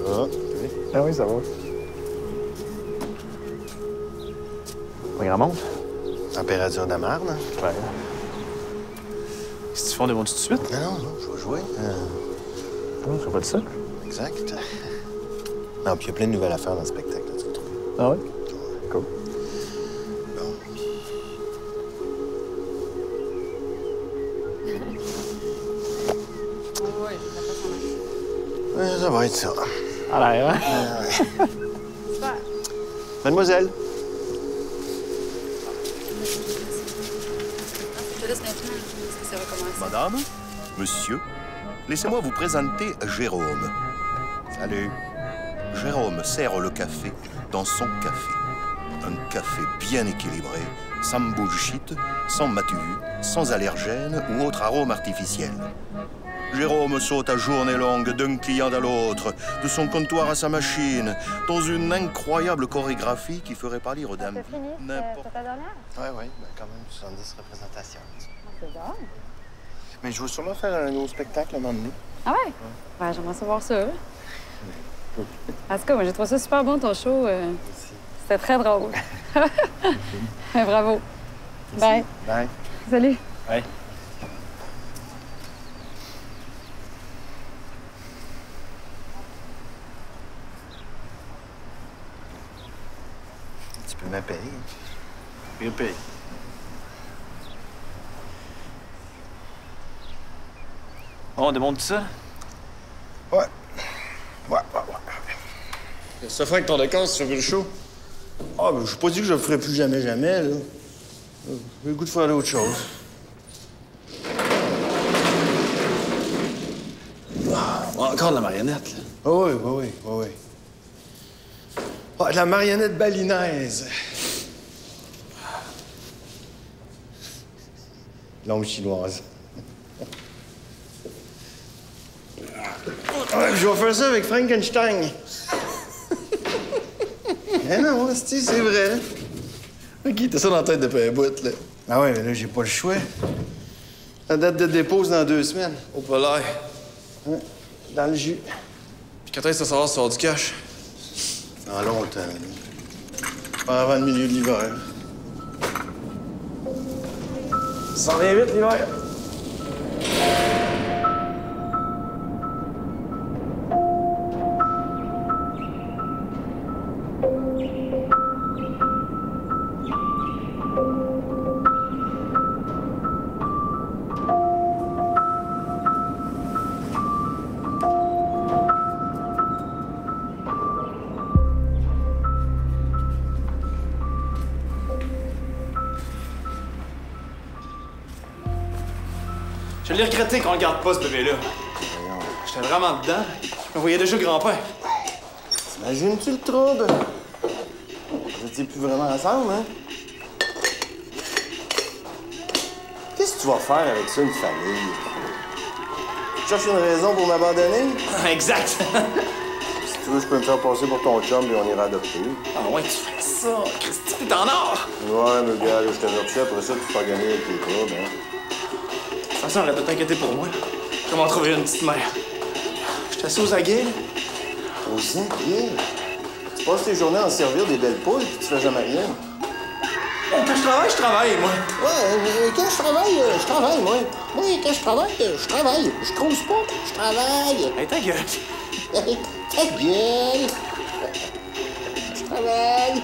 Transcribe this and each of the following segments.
va? Oui. Ah oui, ça va. Pas grand monde? Température de marne? Ouais. Si tu fais, on démonte tout de suite? Non, je vais jouer. Non, je serais pas de ça. Exact. Non, puis il y a plein de nouvelles affaires dans le spectacle, là, tu vas trouver. Ah ouais? Cool. Bon. Ouais, ça va être ça. À l'air, hein? Super. Mademoiselle. Je te laisse maintenant. Est-ce que ça va commencer? Madame, monsieur, laissez-moi vous présenter Jérôme. Salut. Jérôme sert le café dans son café. Un café bien équilibré, sans bullshit, sans matu, sans allergènes ou autre arôme artificiel. Jérôme saute à journée longue d'un client à l'autre, de son comptoir à sa machine, dans une incroyable chorégraphie qui ferait pâlir d'un n'importe... C'est ta dernière? Oui, ben quand même 70 représentations. C'est bon. Mais je veux sûrement faire un nouveau spectacle un moment donné. Ah ouais? Ouais, j'aimerais savoir ça. En tout cas, moi, j'ai trouvé ça super bon, ton show. C'était très drôle. Bravo. Bye. Bye. Salut. Ouais. Tu peux me payer. Bien payé. Bon, on démonte tout ça? Ouais. Ça fait avec ton décor si tu veux le show? Ah, ben, je suis pas dit que je le ferai plus jamais, là. J'ai le goût de faire autre chose. Encore de la marionnette, là. Ah oui. Ah, de la marionnette balinaise. Longue chinoise. Ah, je vais faire ça avec Frankenstein. Eh non, c'est vrai. OK, t'as ça dans la tête depuis un bout, là. Ah ouais, mais là, j'ai pas le choix. La date de dépôt, c'est dans 2 semaines. Au polaire. Ouais, dans le jus. Puis quand est-ce que ça sort sur du cash? Dans longtemps, là. Pas avant le milieu de l'hiver. Ça revient vite, l'hiver. Je l'ai regretté qu'on le garde pas, ce bébé-là. J'étais vraiment dedans. Je me voyais déjà grand-père. T'imagines-tu le trouble? Vous étiez plus vraiment ensemble, hein? Qu'est-ce que tu vas faire avec ça, une famille? Tu cherches une raison pour m'abandonner? Exact. Si tu veux, je peux me faire passer pour ton chum et on ira adopter. Ah ouais, tu ferais ça. Christy, t'es en or. Ouais, mais gars, là, je t'avertis, après ça, tu te fais gagner avec tes troubles, hein? De toute façon, arrête de t'inquiéter pour moi. Comment trouver une petite mère? Je suis assis aux aguets, là. Aux aguets? Tu passes tes journées à en servir des belles poules puis tu fais jamais rien. Bon, quand je travaille, moi. Ouais, mais quand je travaille, moi. Oui, quand je travaille. Je crouse pas, je travaille. Hey, ta gueule. Hey, ta gueule! Je travaille.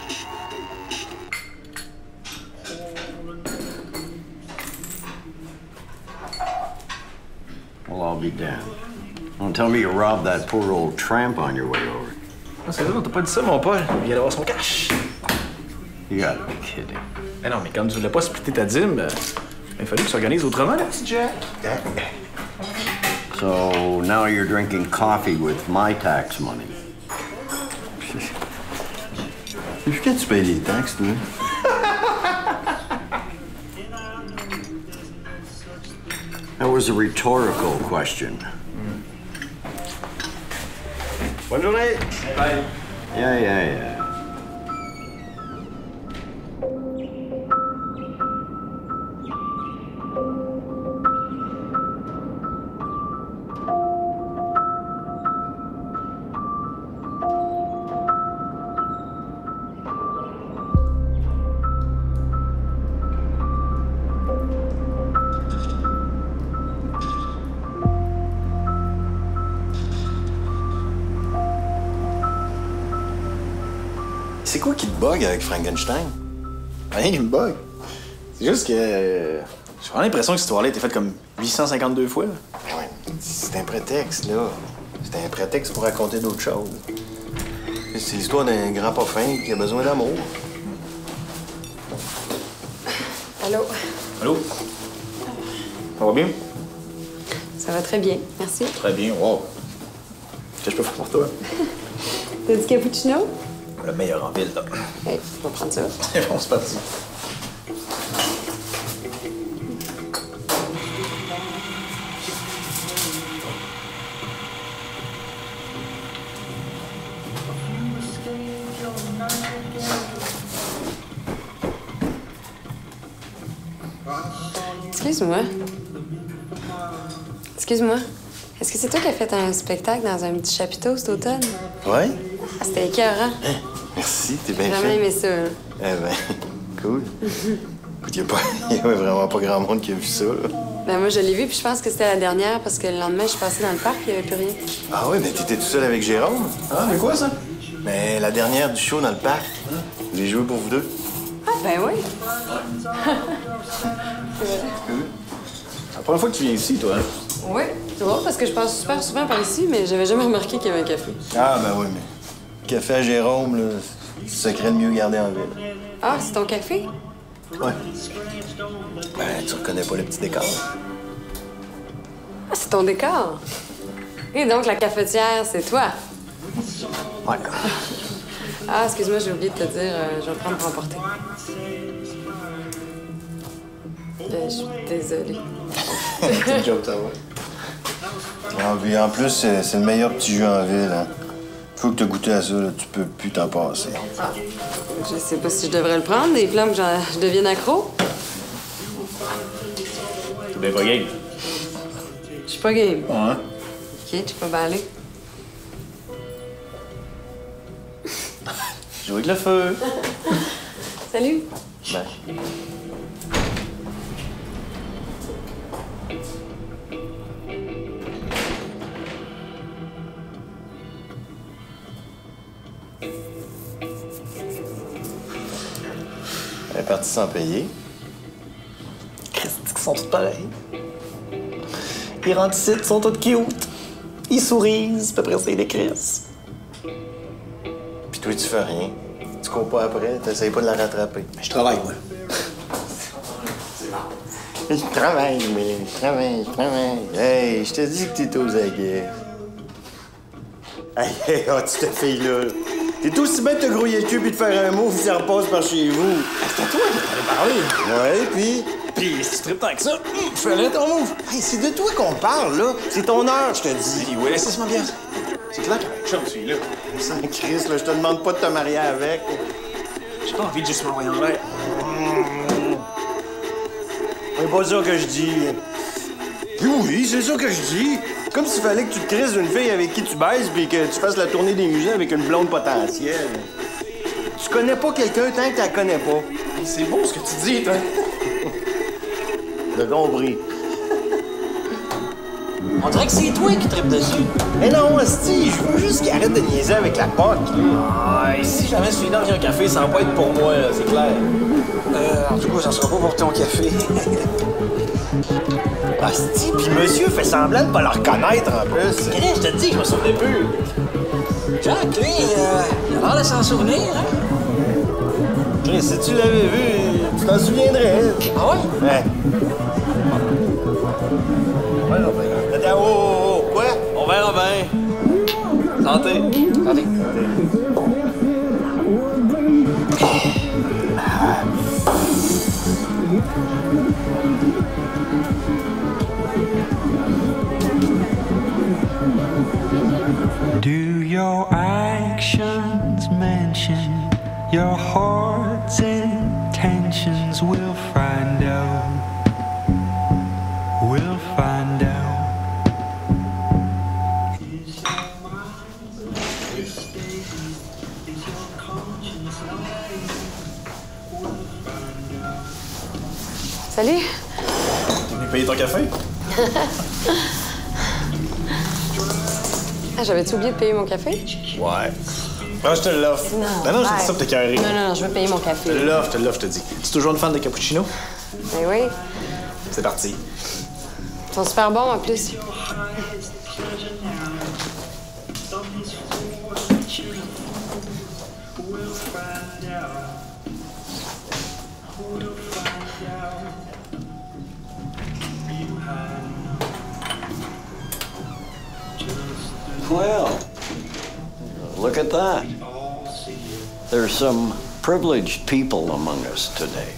Well, I'll be damned. Don't tell me you robbed that poor old tramp on your way over. Ah, c'est vrai, on t'a pas dit ça, mon Paul. Il vient d'avoir son cash. You gotta be kidding. Mais non, mais comme tu voulais pas splitter ta dîme, il fallait que tu s'organises autrement, là, petit Jack. So now you're drinking coffee with my tax money. Depuis quand tu payes les taxes, toi? That was a rhetorical question. Bonne journée! Bye. Yeah. C'est quoi qui te bug avec Frankenstein? Rien qui me bug. C'est juste que... J'ai vraiment l'impression que cette histoire-là a été faite comme 852 fois. Ben ouais, c'est un prétexte, là. C'est un prétexte pour raconter d'autres choses. C'est l'histoire d'un grand pas fin qui a besoin d'amour. Allô? Allô? Ça va bien? Ça va très bien, merci. Très bien, wow. Qu'est-ce que je peux faire pour toi? T'as du cappuccino? Le meilleur en ville, là. Hey, je vais prendre ça. C'est bon, c'est parti. Excuse-moi. Excuse-moi. Est-ce que c'est toi qui as fait un spectacle dans un petit chapiteau cet automne? Ouais? Ah, c'était écœurant. Merci, t'es bien J'ai fait. vraiment aimé ça. Hein. Eh ben, cool. Écoute, y a vraiment pas grand monde qui a vu ça, là. Ben moi, je l'ai vu, puis je pense que c'était la dernière, parce que le lendemain, je suis passée dans le parc, il n'y avait plus rien. Ah oui, mais t'étais tout seul avec Jérôme? Ah, mais quoi, ça? Mais la dernière du show dans le parc. J'ai joué pour vous deux. Ah, ben oui. C'est la première fois que tu viens ici, toi, hein? Oui. C'est drôle, parce que je passe super souvent par ici, mais j'avais jamais remarqué qu'il y avait un café. Ah, ben oui, mais... Café à Jérôme, là, c'est le secret de mieux garder en ville. Ah, c'est ton café? Ouais. Ben, tu reconnais pas le petit décor? Ah, c'est ton décor. Et donc, la cafetière, c'est toi. Ouais. Ah, excuse-moi, j'ai oublié de te dire, je vais le prendre pour emporter. Je suis désolée. C'est une joke, ça, ouais. Ah, puis en plus, c'est le meilleur petit jus en ville, hein. Faut que tu goûté à ça, là, tu peux plus t'en passer. Ah, je sais pas si je devrais le prendre, des flammes que je devienne accro. T'es bien pas game. Je suis pas game. Ouais. OK, tu peux bien aller. Jouer avec le feu. Salut. Ben. Elle est partie sans payer. Christ, ils sont tous pareils. Ils rentrent ici, ils sont tous cute. Ils sourient, puis après ça, ils décrissent. Puis toi, tu fais rien. Tu cours pas après, t'essayes pas de la rattraper. Mais je travaille, moi. Je travaille, mais je travaille. Hey, je te dis que t'es aux aguets. Hey, oh, tu te fille-là. T'es aussi bien de te grouiller le cul puis de faire un move si ça repasse par chez vous. C'est à toi que t'allais parler. Ouais, puis... Puis si tu tripes tant que ça, fais-le ton move. Hey, c'est de toi qu'on parle, là. C'est ton heure, je te dis. Dis, ouais, laissez-moi bien. C'est clair qu'il y a un chum, celui-là. Saint Christ, là, je te demande pas de te marier avec. J'ai pas envie de juste m'envoyer en l'air. C'est pas ça que je dis. Oui, c'est ça que je dis. Comme s'il fallait que tu te crises d'une fille avec qui tu baises puis que tu fasses la tournée des musées avec une blonde potentielle. Tu connais pas quelqu'un tant que tu la connais pas. C'est beau ce que tu dis, toi. T'as compris. On dirait que c'est toi qui tripes dessus. Mais non, asti, je veux juste qu'il arrête de niaiser avec la POC. Ah, et si jamais celui-là vient un café, ça va pas être pour moi, là, c'est clair. En tout cas, ça sera pas pour ton café. Asti, pis monsieur fait semblant de pas le reconnaître en plus. Chris, je te dis que je me souvenais plus. Jack, lui, il a l'air de s'en souvenir, hein? Chris, si tu l'avais vu, tu t'en souviendrais. Ah ouais? Ouais. Ouais, non, ben... Oh, oh, oh, quoi? On verra bien. Santé. Santé. Do your actions mention your heart's intentions? We'll find out. We'll find out. Salut. T'es venu payer ton café? Ah, j'avais-tu oublié de payer mon café? Ouais. Ah, je te l'offre. Ben non, je te dis ça pour te carrer. Non, je veux payer mon café. Je te l'offre, je te dis. Tu es toujours une fan de cappuccino? Ben oui. C'est parti. Ils sont super bons en plus. Well, look at that. There's some privileged people among us today.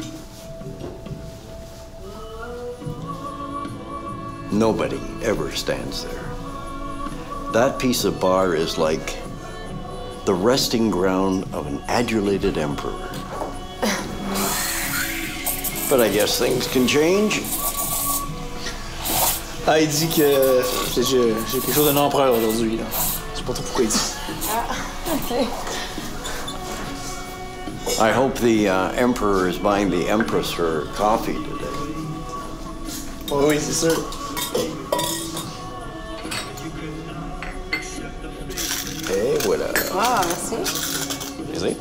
Nobody ever stands there. That piece of bar is like the resting ground of an adulated emperor. But I guess things can change. Ah, il dit que j'ai quelque chose d'un empereur aujourd'hui, là. Je sais pas trop pourquoi il dit. Ah, OK. I hope the emperor is buying the empress her coffee today. Oh, oui, c'est sûr. Et voilà. Ah, merci. Easy.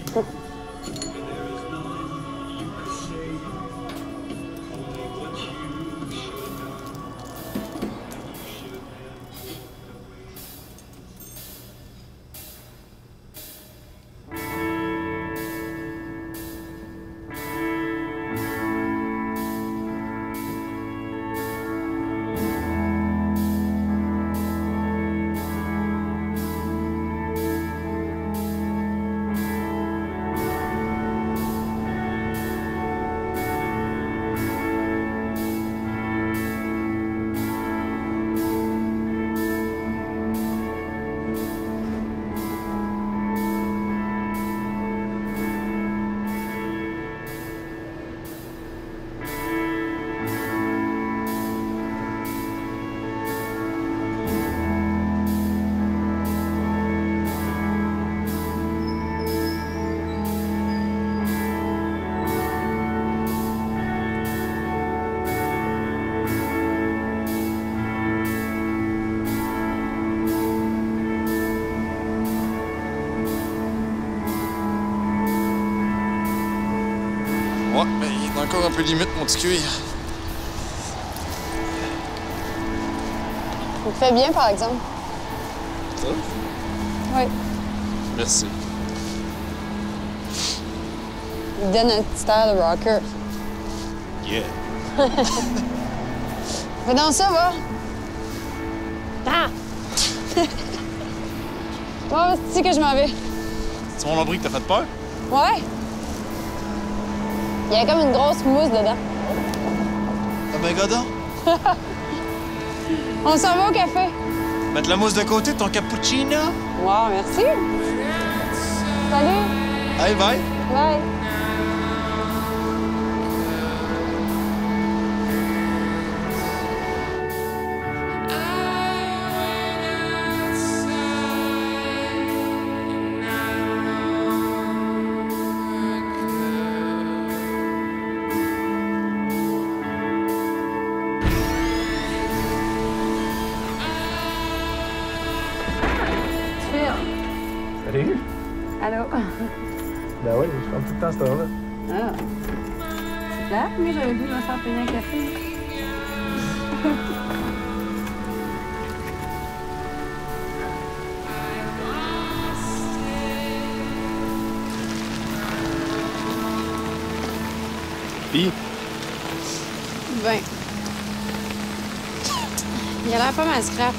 Ouais, mais il est encore un peu limite, mon petit cuir. Il te fait bien, par exemple. Ça? Oui. Merci. Il te donne un petit air de rocker. Yeah. Fais donc ça, va. Ah! Bon, c'est que je m'en vais. C'est mon nombril que t'as fait peur? Ouais. Il y a comme une grosse mousse dedans. Ah ben, godon. On s'en va au café. Mettre la mousse de côté de ton cappuccino. Wow, merci. Salut. Hey, bye. Bye. Salut. Allô? Ben oui, je prends tout le temps cette heure-là. Ah. C'est plate, mais j'avais vu me faire payer un café. Puis, Ben. Il a l'air pas mal scrap.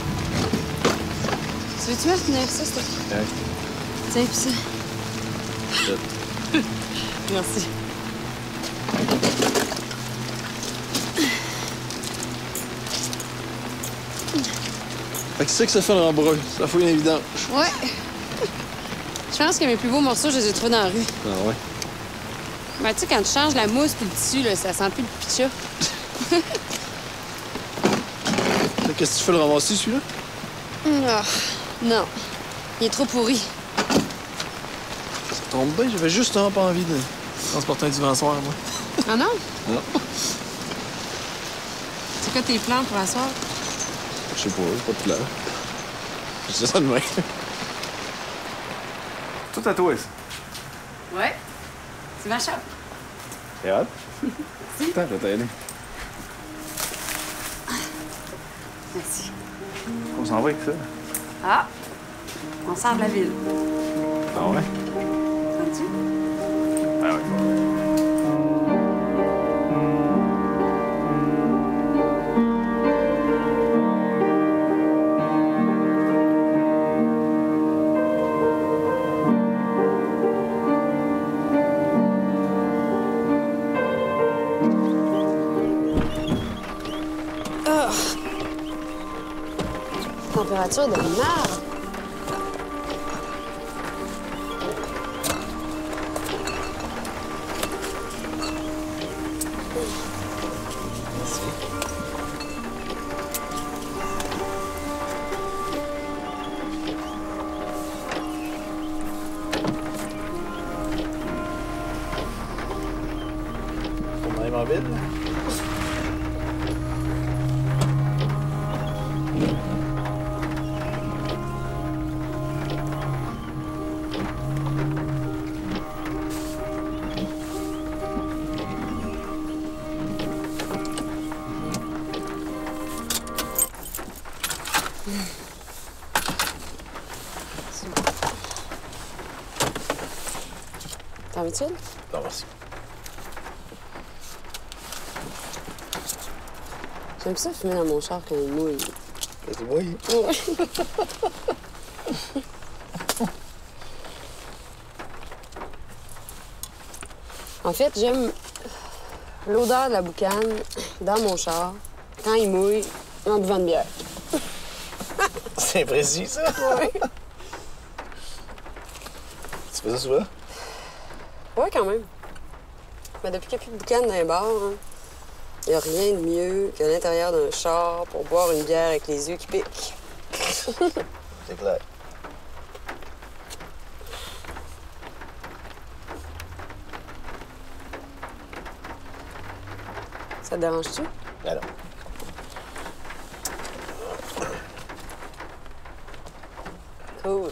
Tu veux-tu me retenir ça, s'il te plaît? Ouais. Tiens, pis ça. Merci. Fait que c'est ça que ça fait le rembrun. Ça fait une évidence. Ouais. Je pense que mes plus beaux morceaux, je les ai trouvés dans la rue. Ah ouais? Ben, tu sais, quand tu changes la mousse puis le tissu, là, ça sent plus le pitcha. Qu'est-ce que tu fais le ramasser, celui-là? Ah, non. Il est trop pourri. Ça tombe bien, j'avais justement pas envie de transporter un divan soir, moi. Ah non? Non. C'est quoi tes plans pour la soirée? Je sais pas, j'ai pas de plan. Je sais ça de même. Tout à toi, ça. Ouais. C'est ma chape. C'est hot? Attends, je vais t'aider. Merci. On s'en va avec ça. Ah! On sort de la ville. Ah ouais? Sens-tu? Ah ouais. Température de merde. On arrive en ville? T'as envie de ça? Non, merci. J'aime ça fumer dans mon char quand il mouille. C'est moi. Ouais. En fait, j'aime l'odeur de la boucane dans mon char quand il mouille en buvant une bière. C'est précis, ça? Ouais. Tu fais ça souvent? Ouais, quand même. Mais depuis qu'il n'y a plus de boucane dans les bars, il n'y a rien de mieux qu'à l'intérieur d'un char pour boire une bière avec les yeux qui piquent. C'est clair. Ça te dérange-tu? Ben non. Cool.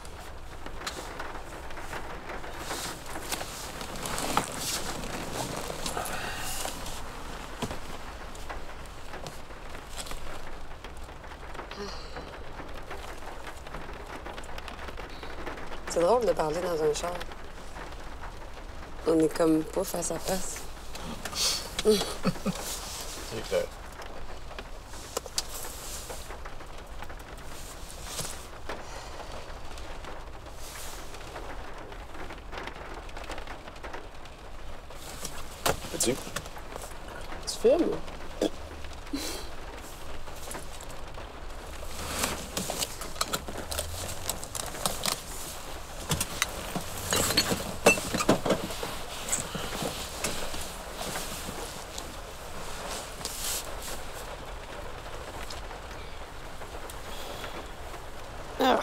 C'est drôle de parler dans un char. On est comme pas face à face. C'est clair. Fais-tu? Tu filmes? Ah.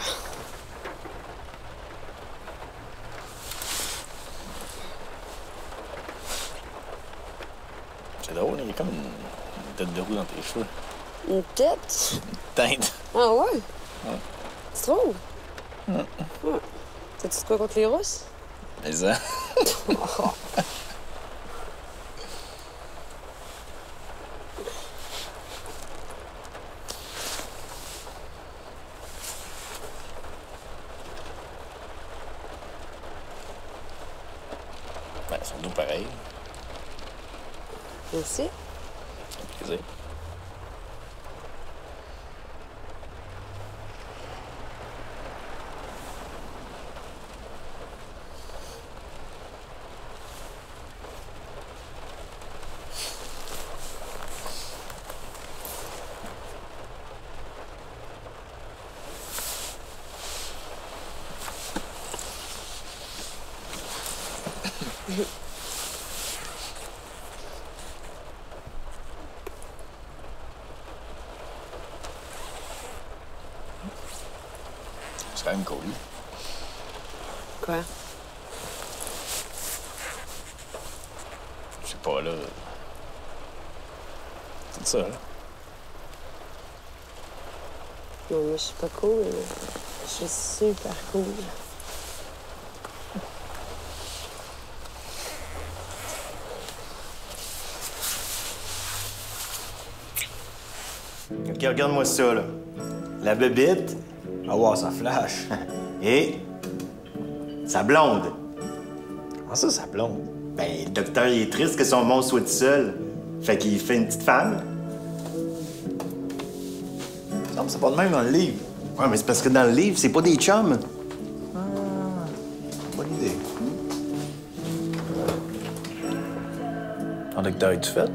C'est drôle, il y a comme une tête de roue dans tes cheveux. Une tête? Teinte. Ah ouais? Ouais. Tu trouves? Ouais. T'as-tu de quoi contre les Russes? Mais ça. Ben, ils sont tous pareils. Merci. Plaisir. C'est quand même cool. Quoi? Je sais pas, là. C'est ça, là. Non, moi, je suis pas cool. Je suis super cool. OK, regarde-moi ça, là. La bébite. Ah ouais, ça flash. Et sa blonde. Comment ça, sa blonde? Ben, le docteur, il est triste que son monstre soit tout seul. Fait qu'il fait une petite femme. Non, mais c'est pas de même dans le livre. Ouais, mais c'est parce que dans le livre, c'est pas des chums. Bonne idée. En docteur, es-tu fait?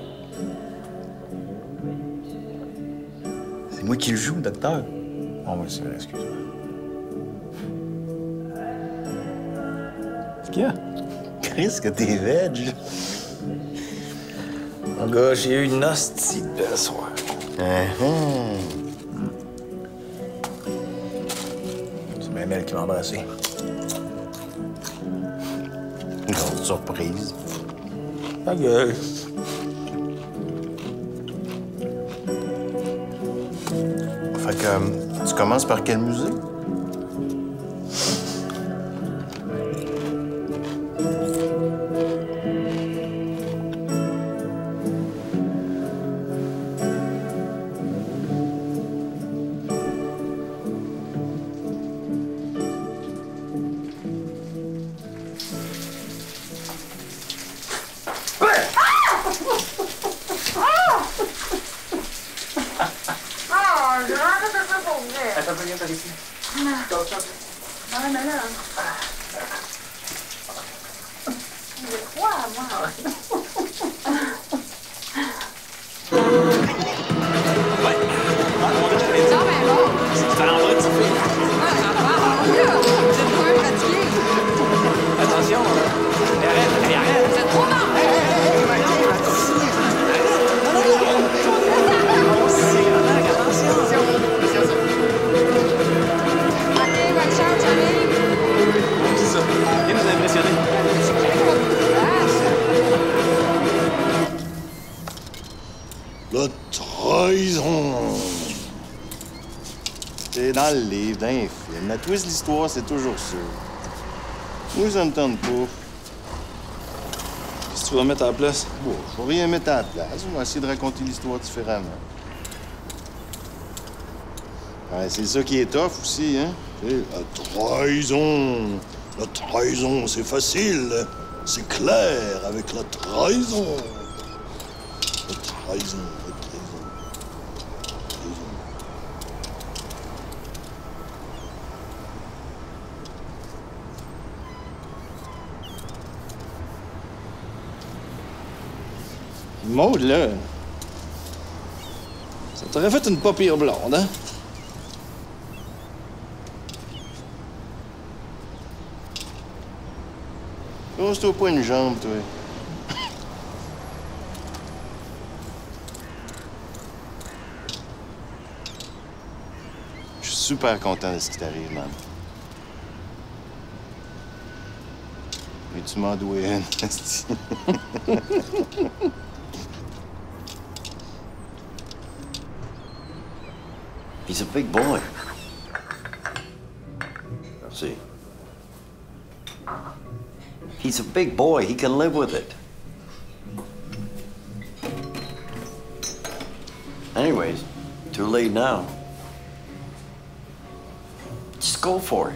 C'est moi qui le joue, docteur. Oh, oui, c'est vrai, excuse-moi. Qu'est-ce qu'il y a? Chris, que t'es veg. Mon gars, j'ai eu une hostie de belle soirée. C'est même elle qui m'a embrassé. Grosse surprise. Ta gueule. Fait que tu commences par quel musée? Attends, viens par ici. Stop, stop. Ah, mais là. Il est froid, moi. Attention, arrête. C'est trop marrant. Viens nous impressionner. La trahison. C'est dans le livre, dans les films. La twist de l'histoire, c'est toujours ça. Moi, ça me tente pas. Qu'est-ce que tu vas mettre à la place? Bon, je vais rien mettre à la place. On va essayer de raconter l'histoire différemment. Ouais, c'est ça qui est tough aussi, hein? La trahison. La trahison, c'est facile. C'est clair avec la trahison. La trahison, la trahison. Trahison. Maud, là. Ça t'aurait fait une pas pire blonde, hein? Pose-toi pas une jambe, toi. Je suis super content de ce qui t'arrive, man. Mais tu m'en dois une, esti. He's a big boy. See? He's a big boy. He can live with it. Anyways, too late now. Just go for it.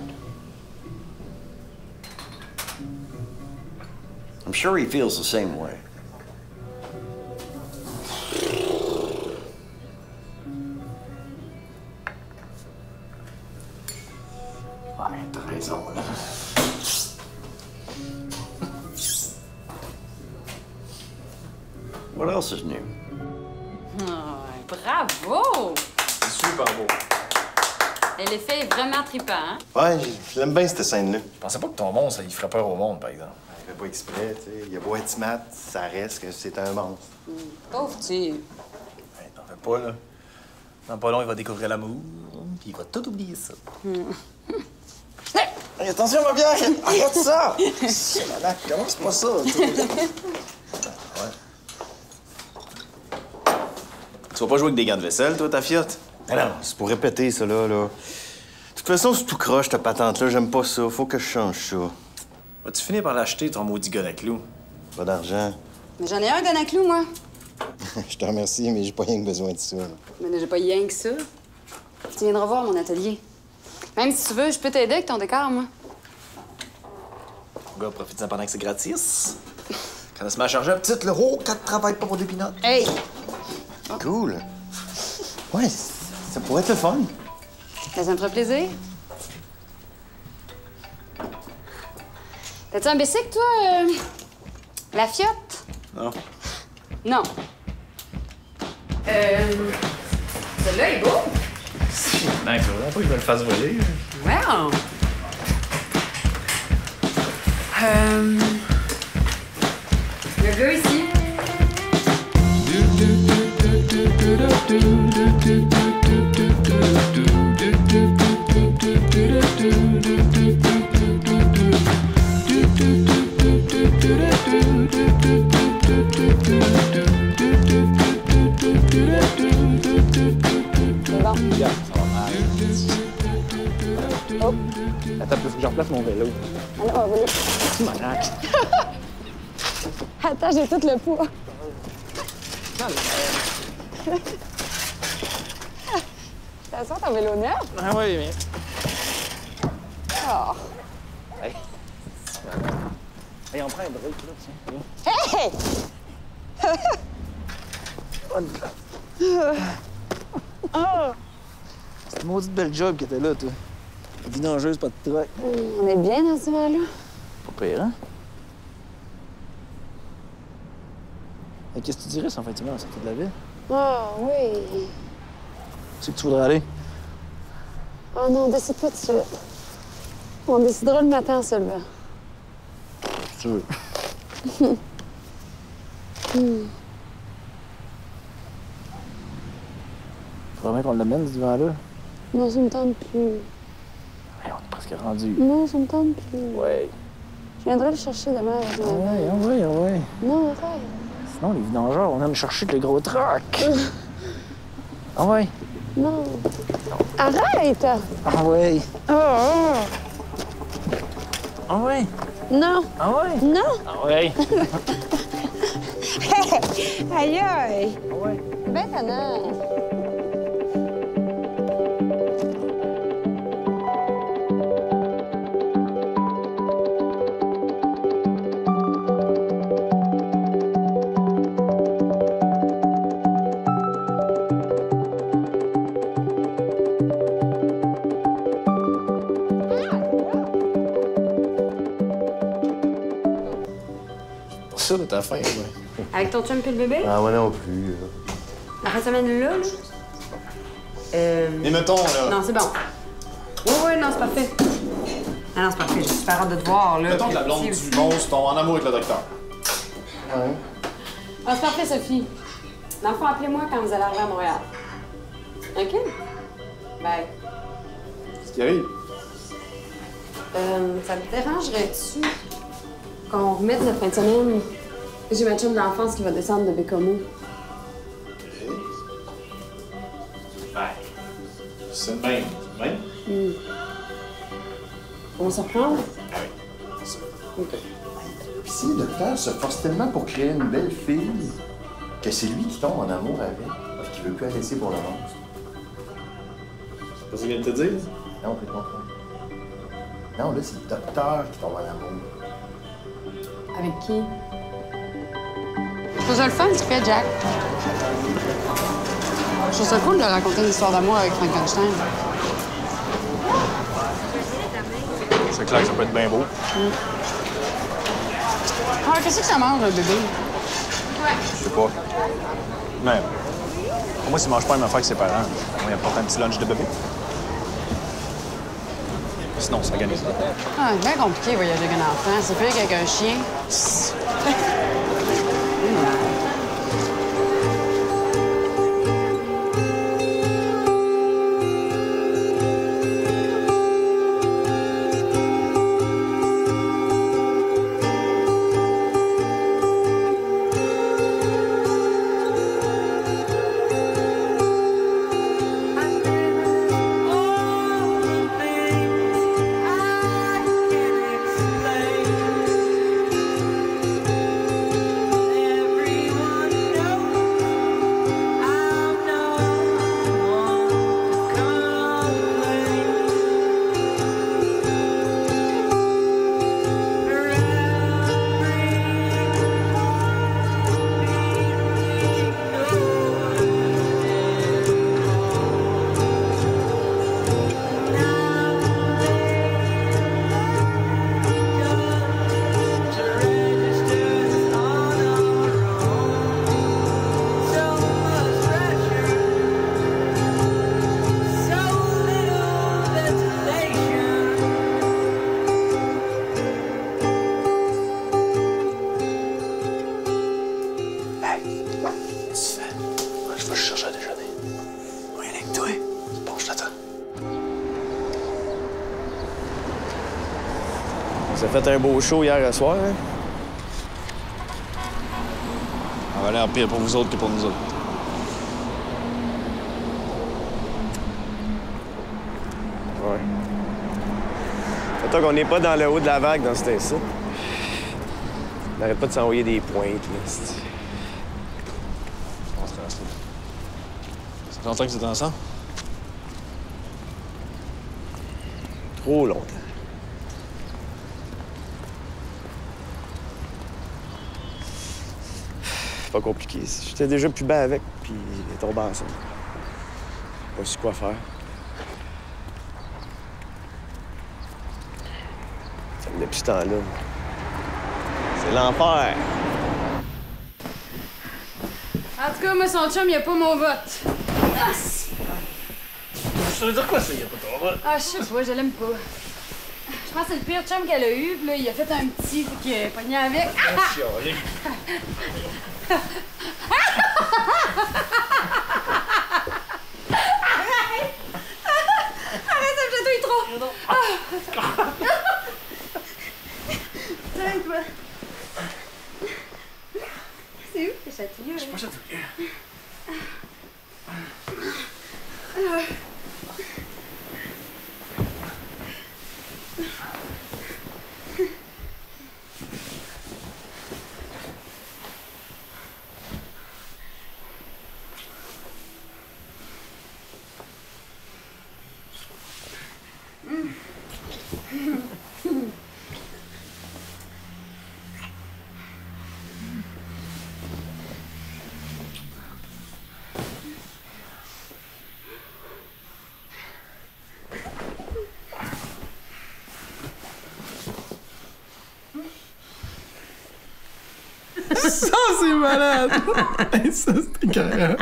I'm sure he feels the same way. Ouais, t'as raison, là. What else is new? Bravo! C'est super beau. Et l'effet est vraiment trippant, hein? Ouais, j'aime bien cette scène-là. Je pensais pas que ton monstre, il ferait peur au monde, par exemple. Il fait pas exprès, tu sais. Il a beau être smart, ça reste que c'est un monstre. Pauvre petit. Hey, t'en fais pas, là. Dans pas long, il va découvrir l'amour, puis il va tout oublier ça. Hey, attention, ma bière! Arrête ça! C'est malade, commence pas ça, toi. Tu vas pas jouer avec des gants de vaisselle, toi, ta fiotte? Ah non, c'est pour répéter, ça, là. De toute façon, c'est tout croche, ta patente-là. J'aime pas ça. Faut que je change ça. Vas-tu finir par l'acheter, ton maudit gun à clous? Pas d'argent. Mais j'en ai un gun à clous, moi. Je te remercie, mais j'ai pas rien que besoin de ça. Là. Mais j'ai pas rien que ça. Tu viendras voir mon atelier. Même si tu veux, je peux t'aider avec ton décor, moi. Gars, profite-en pendant que c'est gratis. Quand elle se met à charger un petit, le haut, 4 travaille pas pour des pinottes. Hey! Cool. Ouais, ça pourrait être le fun. Ben, ça me ferait plaisir. T'as-tu un bicycle, toi? La Fiotte? Non. Non. Celui-là est beau. Non, il faudrait pas que je me le fasse voler. Wow! Le gars ici. C'est bon. Regarde, ça va mal. Oh. Attends, faut que je replace mon vélo. Alors, on va voler. Tu m'arraches. Attends, j'ai tout le poids. Ça sent ton vélo neuf? Ah oui, mais... Oh. Hey. Hey, on prend un break, là, tiens. Hey! Oh! C'est une maudite belle job que t'es là, toi. Vidangeuse, pas de truck. On est bien dans ce verre-là. Pas pire, hein? Et qu'est-ce que tu dirais si en fin de semaine, on sortait de la ville? Ah, oui. Où c'est que tu voudrais aller? Oh non, on décide pas de suite. On décidera le matin en se levant. Si tu veux. Faudrait bien qu'on l'amène, ce divan-là. Non, ça me tente plus. Hey, on est presque rendu. Non, ça me tente plus. Ouais. Je viendrai le chercher demain avec ma Ouais, ouais, ouais. Non, arrête. Sinon, les vidangeurs, on aime chercher le gros truck. Ah ouais? Non. Arrête! Ah ouais? Oh, oh. Ah ouais? Non. Ah ouais? Non. Ah ouais? Aïe, aïe. Ah ouais? C'est bien tannant. Ça, là, t'as faim, ouais. Avec ton chum et le bébé? Ah, moi non plus. La fin de semaine là, là? Et mettons, là. Non, c'est bon. Oui, oui, non, c'est parfait. Ah non, c'est parfait. J'ai super hâte de te voir, là. Mettons que la blonde du monstre tombe en amour avec le docteur. Ah, c'est parfait, Sophie. Dans le fond, appelez-moi quand vous allez arriver à Montréal. OK? Bye. Ce qui arrive. Ça te dérangerait-tu qu'on remette notre fin de semaine? J'ai ma chum d'enfance qui va descendre de Bécomo. C'est bien. On se reprend? OK. Puis si le docteur se force tellement pour créer une belle fille que c'est lui qui tombe en amour avec, parce qu'il veut plus la laisser pour le monstre. C'est pas ce qu'il vient de te dire? Non, on peut te comprendre. Non, là, c'est le docteur qui tombe en amour. Avec qui? Je trouve ça le fun, ce qu'il fait, Jack. Je trouve ça cool de raconter une histoire d'amour avec Frankenstein. C'est clair que ça peut être bien beau. Ah, qu'est-ce que ça mange, le bébé? Je sais pas. Mais, pour moi, s'il mange pas la même affaire que ses parents, on lui apporte un petit lunch de bébé. Sinon, ça gagne. Ah, c'est bien compliqué voyager avec un enfant. C'est pire qu'avec un chien. Every Ça a fait un beau show hier soir, hein? Ça va l'air pire pour vous autres que pour nous autres. Ouais. Attends qu'on n'est pas dans le haut de la vague dans cet instant. On n'arrête pas de s'envoyer des pointes, là. On se reste là. Ça fait longtemps que vous êtes ensemble? Trop longtemps. C'est pas compliqué. J'étais déjà plus bas avec, puis il est tombé ensemble. Pas su quoi faire. Depuis ce temps-là, c'est l'enfer. En tout cas, moi, son chum, il a pas mon vote. Ah, Ça veut dire quoi, ça, il a pas ton vote? je sais pas, je l'aime pas. Je pense que c'est le pire chum qu'elle a eu, puis là, il a fait un petit, fait qu'il a pogné avec. Arrête, ça me chatouille trop! Tiens, toi. C'est où que t'es chatouilleux? Je suis pas chatouilleux. Ça, c'est malade! Hey, ça, c'était carré.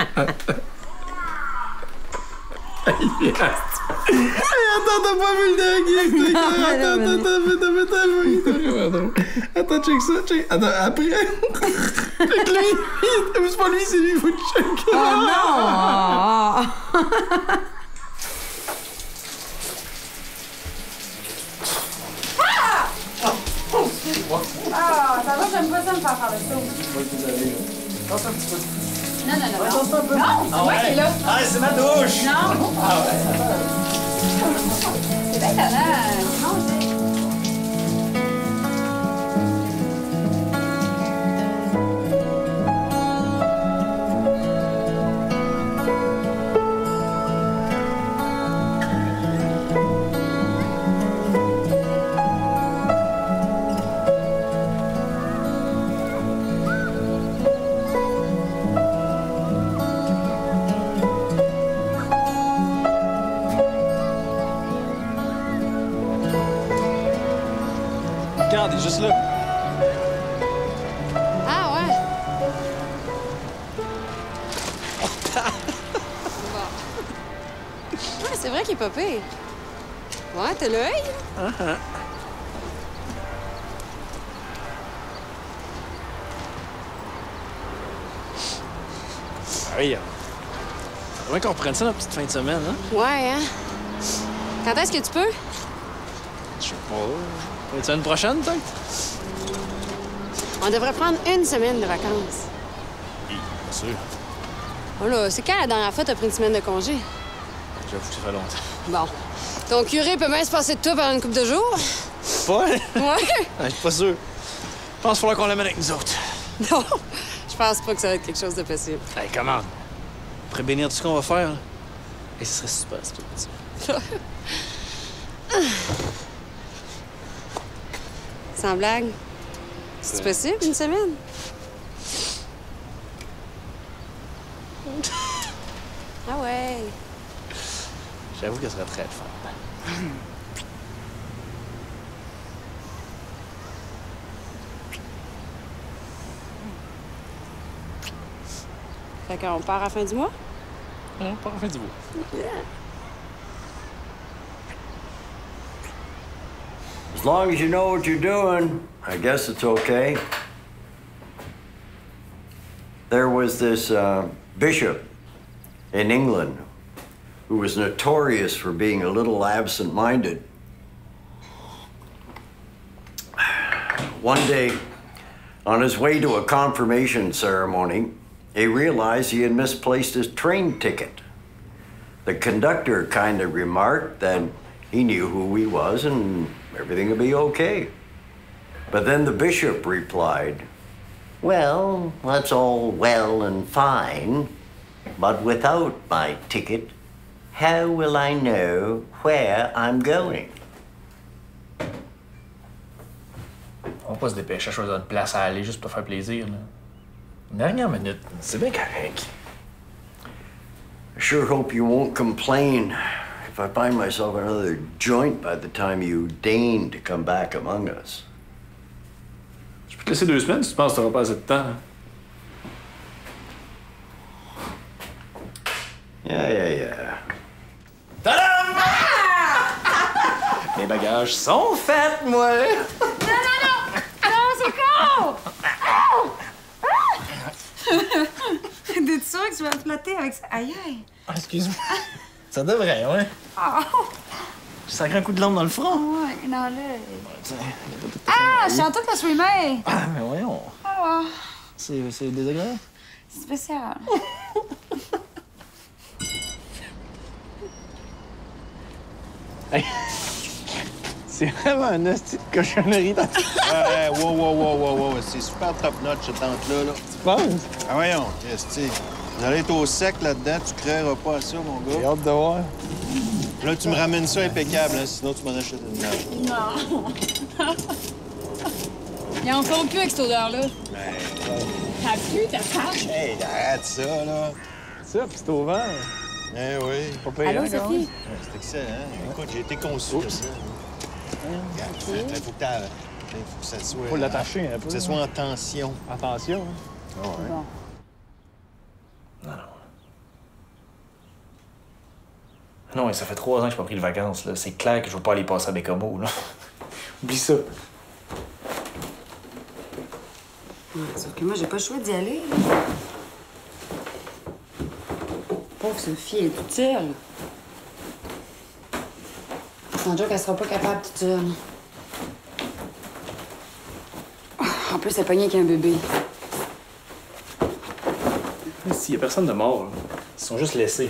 Hey, attends, t'as pas vu le dernier? C'était carré. Attends, check ça, check. Attends, après. Check lui. C'est pas lui, c'est lui, il faut le checker. Oh non! Ah, ça va, j'aime pas ça me faire le show. Oui, désolé. Danse un petit peu. Non, non, non. Ouais, danse un peu. Non, ouais, t'es là. Ah, c'est ma douche! Non. Ah ouais. C'est bien talent. Non, j'ai... Regarde, il est juste là. Ah, ouais. Bon. Ouais, c'est vrai qu'il est pas pire. Ouais, t'as l'œil? Oui, faudrait qu'on reprenne ça notre petite fin de semaine, hein? Ouais, hein? Quand est-ce que tu peux? Je sais pas. La semaine prochaine, peut-être? On devrait prendre une semaine de vacances. Oui, bien sûr. Oh là, c'est quand la dernière fois t'as pris une semaine de congé? J'avoue que ça fait longtemps. Bon. Ton curé peut bien se passer de toi pendant une couple de jours. Pas? Ouais? Je suis pas sûr. Je pense qu'il faudra qu'on l'amène avec nous autres. Non, je pense pas que ça va être quelque chose de possible. Hey, comment? Après bénir tout ce qu'on va faire, là. Et ce serait super, c'est tout ça. Sans blague. C'est possible, une semaine? Ah ouais. J'avoue que ce serait très fun. Fait qu'on part à la fin du mois? On part à la fin du mois. Yeah. As long as you know what you're doing, I guess it's okay. There was this bishop in England who was notorious for being a little absent-minded. One day, on his way to a confirmation ceremony, he realized he had misplaced his train ticket. The conductor kind of remarked that he knew who he was and everything would be okay. But then the bishop replied, "Well, that's all well and fine, but without my ticket, how will I know where I'm going?" On va pas se dépêcher à choisir une place à aller juste pour faire plaisir, là. Une dernière minute, c'est bien correct. I sure hope you won't complain if I find myself another joint by the time you deign to come back among us. Je peux te laisser 2 semaines si tu penses que t'auras pas assez de temps. Hein? Yeah. Tadam! Mes bagages sont faits, moi! Non, c'est con! T'es sûr que tu vas me flatter avec ça? Aïe, aïe! Ah, excuse-moi. Ça devrait, ouais. Oh. Je sacré un coup de lampe dans le front. Ouais, non, là... Ah, je chante que je suis mère! Ah, mais voyons. Ah, C'est désagréable. c'est spécial. Hey. C'est vraiment un hostie de cochonnerie dans Wow. C'est super top-notch, cette tente-là. Tu penses? Ah, voyons, Christy. Vous allez être au sec là-dedans, tu créeras pas à ça, mon gars. J'ai hâte de voir. Là, tu me ramènes ça impeccable, hein, sinon tu m'en achètes une autre. Non. Il en faut plus avec cette odeur-là. T'as plu, t'as faim? Hey, arrête ça, là. Ça, pis c'est au vent. Eh oui. Pas payé, Allô, hein, quand Sophie? même. Ouais, c'est excellent. Écoute, j'ai été conçu de ça. Regarde, faut que ça soit... Faut l'attacher un peu. Faut que ça soit en tension. Attention, hein. Ah ouais. Bon. Non, ça fait 3 ans que j'ai pas pris de vacances, là. C'est clair que je veux pas aller passer à Bécamo, là. Oublie ça. Sauf que moi, j'ai pas le choix d'y aller. Pauvre Sophie, elle est toute seule. Sans dire qu'elle sera pas capable toute seule. En plus, elle pognée avec un bébé. S'il y a personne de mort, là, ils sont juste laissés.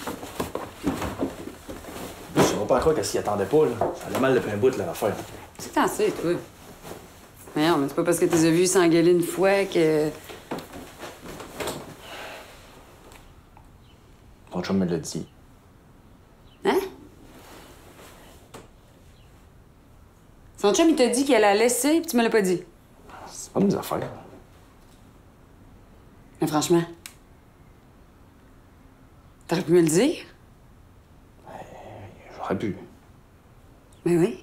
Je sais pas à quoi qu'elle s'y attendait pas, là. Ça allait mal depuis un bout de leur affaire. C'est que t'en sais, toi. Mais non, mais c'est pas parce que t'es vu s'engueuler une fois que... Ton chum me l'a dit. Hein? Son chum, il t'a dit qu'elle a laissé, puis tu me l'as pas dit. C'est pas mes affaires. Mais franchement, t'aurais pu me le dire? J'aurais pu. Mais oui.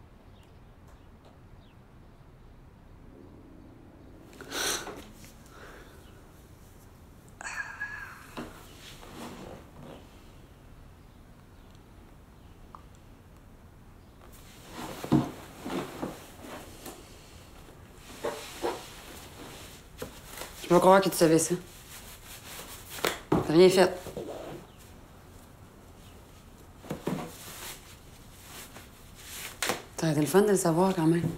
Je peux pas croire que tu savais ça. T'as rien fait. Ça aurait été le fun de le savoir quand même.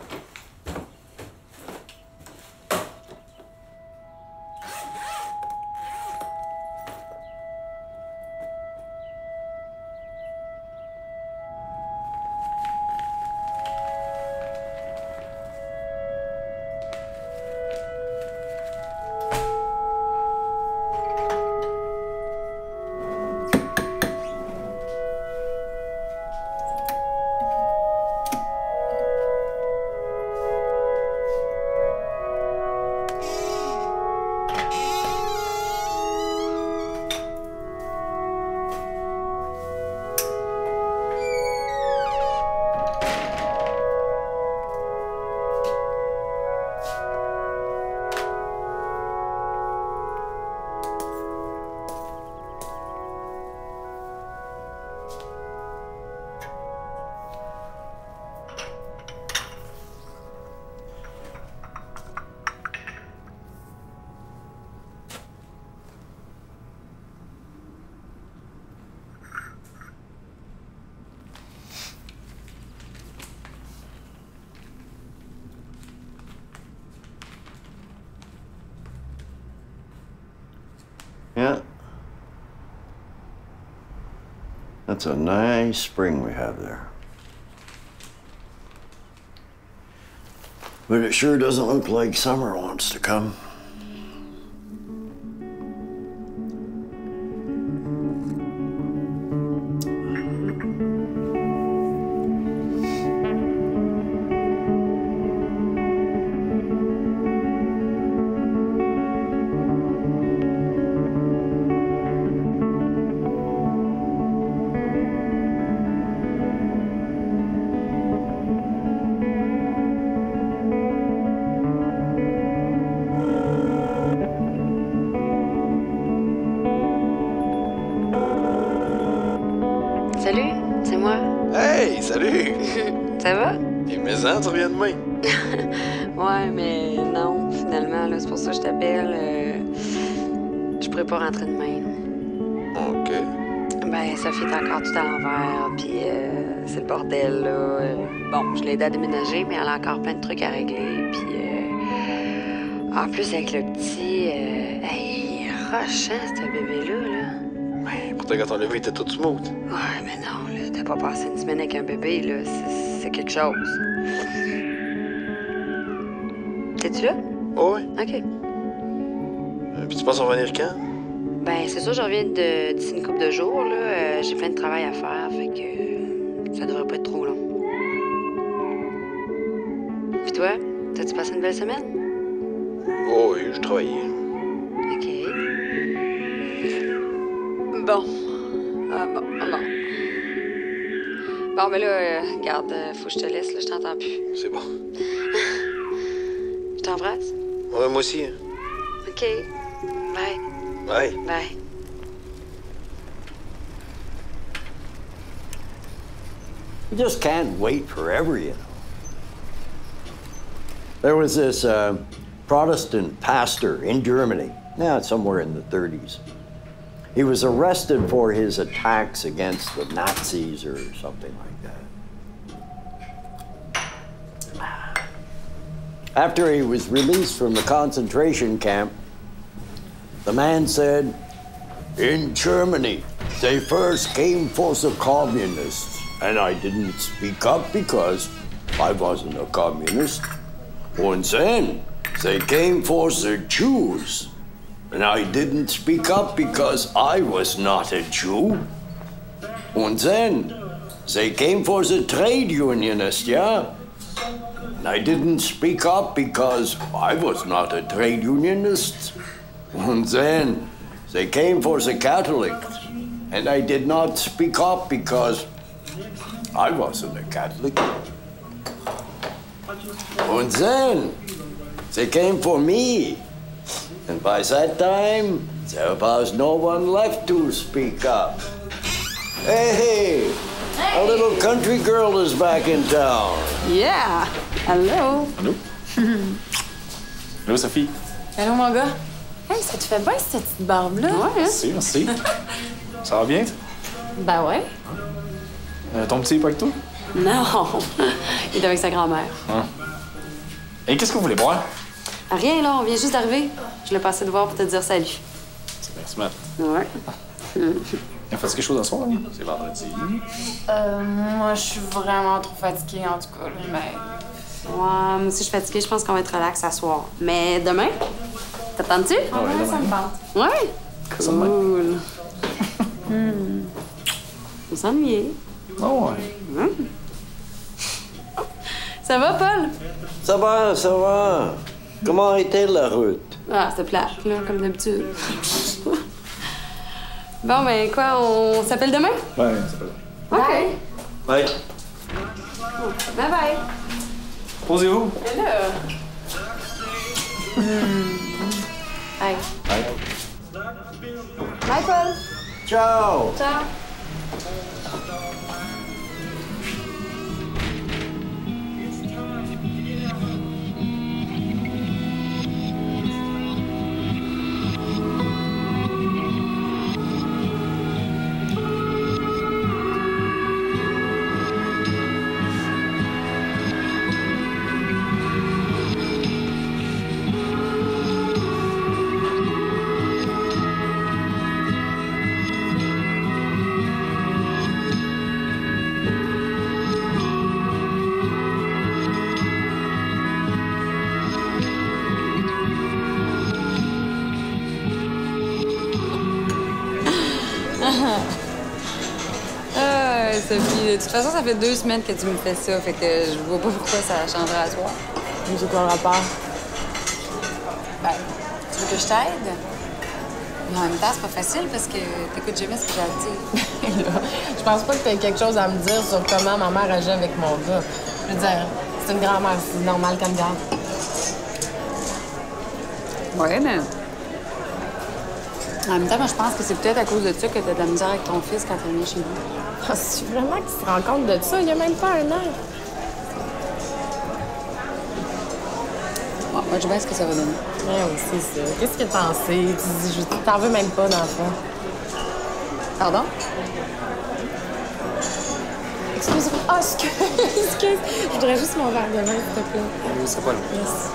That's a nice spring we have there. But it sure doesn't look like summer wants to come. Salut, c'est moi. Hey, salut! Ça va? Et maison, tu reviens demain? Ouais, mais non, finalement, là, c'est pour ça que je t'appelle. Je pourrais pas rentrer demain. OK. Ben, Sophie est encore tout à l'envers, puis c'est le bordel, là. Bon, je l'ai aidé à déménager, mais elle a encore plein de trucs à régler, puis en plus, avec le petit... hey, il est rochant, ce bébé-là, là. Ouais, pourtant, quand on l'a vu, il était tout smooth. Ouais, mais non, là, t'as pas passé une semaine avec un bébé, là. C'est quelque chose. T'es-tu là? Oh, oui. OK. Puis tu penses revenir quand? Ben, c'est sûr, je reviens d'ici une couple de jours, là. J'ai plein de travail à faire, fait que ça devrait pas être trop long. Puis toi, t'as-tu passé une belle semaine? Oh, oui, je travaillais. OK. Bon. Ah, bon. Bon, ben là, regarde, faut que je te laisse, là, je t'entends plus. C'est bon. Je t'embrasse? Ouais, moi aussi. OK. Bye. Bye. Bye. You just can't wait forever, you know. There was this Protestant pastor in Germany, somewhere in the 30s. He was arrested for his attacks against the Nazis or something like that. After he was released from the concentration camp, the man said, "In Germany, they first came for the communists, and I didn't speak up because I wasn't a communist. And then they came for the Jews, and I didn't speak up because I was not a Jew. And then they came for the trade unionists, yeah? And I didn't speak up because I was not a trade unionist. And then they came for the Catholics, and I did not speak up because I wasn't a Catholic. And then they came for me. And by that time, there was no one left to speak up. Hey, a little country girl is back in town. Yeah! Allô? Allô? Allô, Sophie? Allô, mon gars? Hey, ça te fait bien, cette petite barbe-là? Ouais, hein? Merci. Ça va bien? Ben ouais. Ton petit est pas avec toi? Non! Il est avec sa grand-mère. Ah. Et qu'est-ce que vous voulez boire? Rien, là, on vient juste d'arriver. Je l'ai passé te voir pour te dire salut. C'est bien smart. Ouais. Il fait quelque chose ce soir? C'est vendredi. Moi, je suis vraiment trop fatiguée, en tout cas, là, mais... Ouais, moi aussi, je suis fatiguée. Je pense qu'on va être relax ce soir. Mais demain, t'attends-tu? Ah ouais, ça me tente. Ouais? Cool. On s'ennuie. Oh, ouais. Ça va, Paul? Ça va, ça va. Comment était la route? Ah, c'était plate, là, comme d'habitude. Bon, ben quoi, on s'appelle demain? Ouais, c'est pas OK. Bye. Bye-bye. Posez-vous. Et là... Bye. Bye. Bye, Paul. Ciao. Ciao. Ah, Sophie, de toute façon, ça fait 2 semaines que tu me fais ça, fait que je vois pas pourquoi ça changerait à toi. C'est quoi le rapport? Ben, tu veux que je t'aide? Mais en même temps, c'est pas facile parce que t'écoutes jamais ce que j'ai à te dire. Je pense pas que t'aies quelque chose à me dire sur comment ma mère agit avec mon gars. Je veux dire, c'est une grand-mère, c'est normal qu'elle me garde. Ouais, mais... En même temps, moi, je pense que c'est peut-être à cause de ça que t'as de la misère avec ton fils quand t'es venu chez nous. Ah, c'est vraiment qu'il se rend compte de ça? Il y a même pas 1 an. Bon, moi, je vois ce que ça va donner. Ouais, oui, c'est ça. Qu'est-ce que t'en sais? T'en veux même pas d'enfant. Pardon? Excuse-moi. Ah, excuse. Je voudrais juste mon verre de vin, s'il te plaît. Oui, c'est pas long. Merci.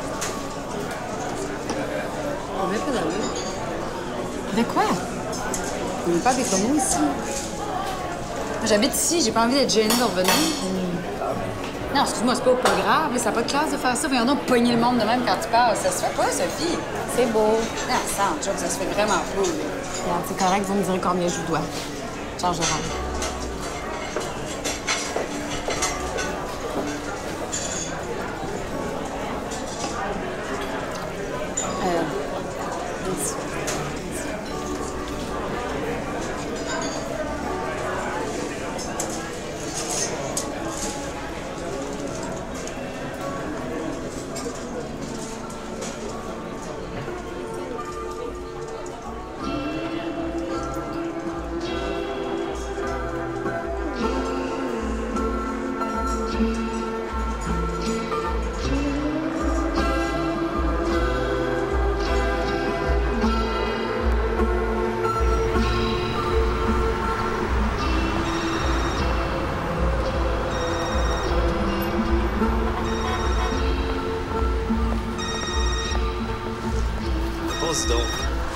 On veut pas d'allure. De quoi? On n'est pas des communs ici. J'habite ici, j'ai pas envie d'être gênée de revenir. Non, excuse-moi, c'est pas grave, ça n'a pas de classe de faire ça. Voyons donc pogner le monde de même quand tu parles. Ça se fait pas, Sophie. C'est beau. Non, sans joke, ça se fait vraiment pas. Regarde, c'est correct, vous me direz combien je vous dois. Charge de rente. Merci. Pense donc.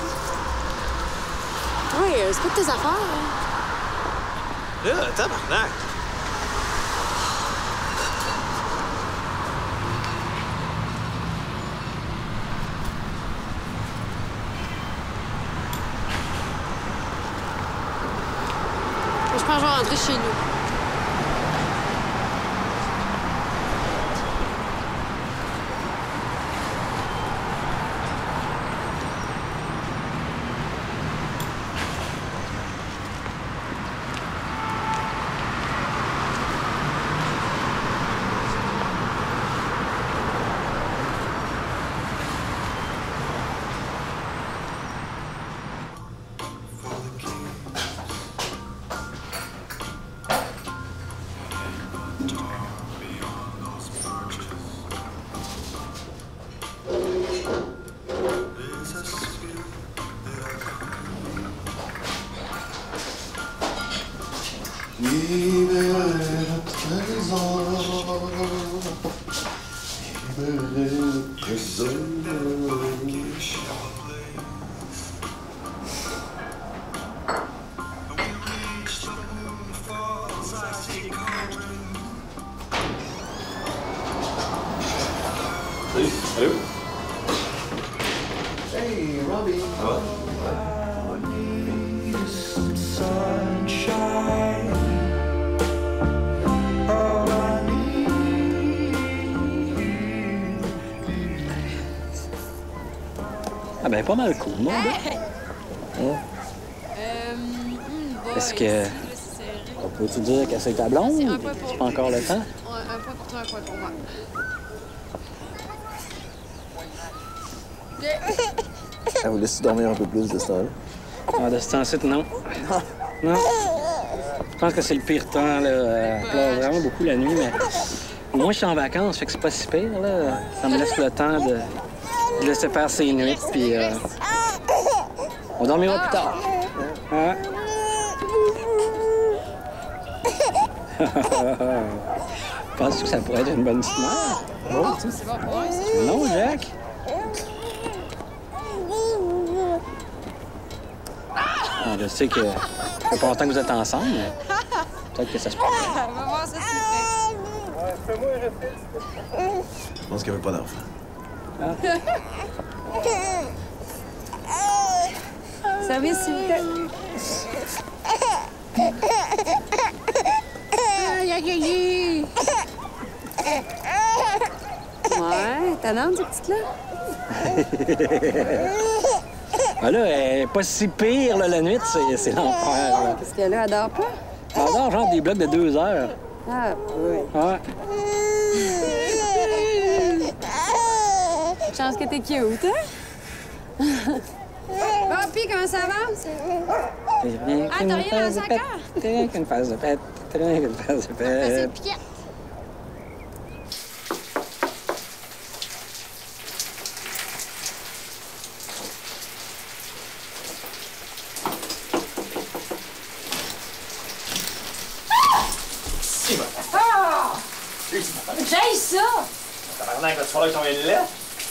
Oui, c'est pas de tes affaires. Là, tabarnak. Je pense que je vais rentrer chez nous. Salut. Allô? Hey, Robbie. Ça va? Ah ben, pas mal cool, mon gars. Hein? Est-ce que... On peut-tu dire que c'est ta blonde? C'est pas encore le temps? Ouais, un point pour toi, un point pour moi. Elle vous laisse dormir un peu plus de ce temps-là? Ah, de ce temps-ci, non. Non. Je pense que c'est le pire temps, là. Elle pleure vraiment beaucoup la nuit, mais au moins, je suis en vacances, fait que c'est pas si pire, là. Ça me laisse le temps de laisser faire ses nuits, puis on dormira plus tard. Hein? Penses-tu que ça pourrait être une bonne petite mère? Oh, c'est bon pour moi, Non, Jack? Ah, je sais que ça fait pas longtemps que vous êtes ensemble, mais peut-être que ça se passe. On va voir ça, c'est fait. Je pense qu'elle veut pas d'enfant. Service, s'il vous plaît. Ouais, t'as l'air, cette petite-là? Ben là, elle est pas si pire, là, la nuit, c'est l'enfer. là. Parce que là, elle dort pas? Elle dort genre des blocs de 2 heures. Ah, oui. Ouais. Chance que t'es cute, hein? Bon, pis comment ça va? Ah, t'as rien lancé encore? T'as rien qu'une phase de pète. T'as rien qu'une phase de pète. C'est piquette. Ah! J'ai ça! Tabarnak, là, tu vas là ton lait?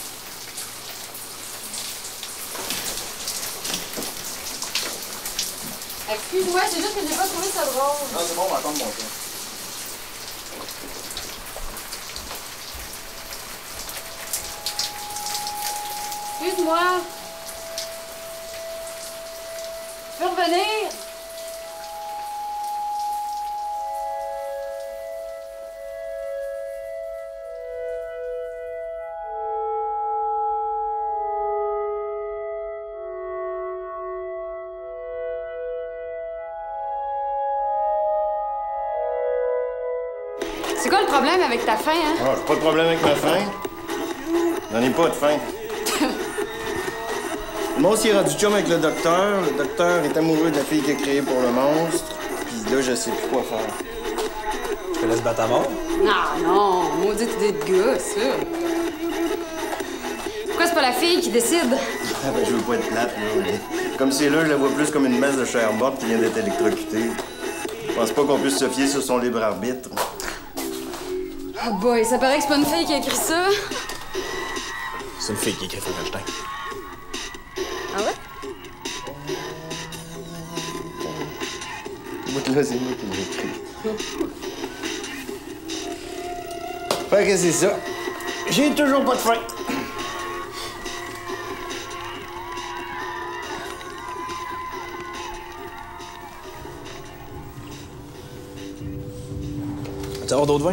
Excuse-moi, c'est juste que j'ai pas trouvé ça drôle. Non, c'est bon, on va attendre mon tour. Excuse-moi. Tu peux revenir? C'est quoi le problème avec ta faim, hein? Ah, j'ai pas de problème avec ma faim. J'en ai pas de faim. Le monstre il est rendu chum avec le docteur. Le docteur est amoureux de la fille qu'il a créée pour le monstre. Puis là, je sais plus quoi faire. Tu te laisses battre à mort? Non, maudite idée de gars, ça. Pourquoi c'est pas la fille qui décide? Ah, ben, je veux pas être plate, là. Mais comme c'est là, je la vois plus comme une masse de chair morte qui vient d'être électrocutée. Je pense pas qu'on puisse se fier sur son libre arbitre. Oh boy, ça paraît que c'est pas une fille qui a écrit ça. C'est une fille qui écrit Frankenstein. Ah ouais? Ce bout-là, c'est moi qui l'ai écrit. Fait que c'est ça. J'ai toujours pas de faim. Tu avoir d'autres vins?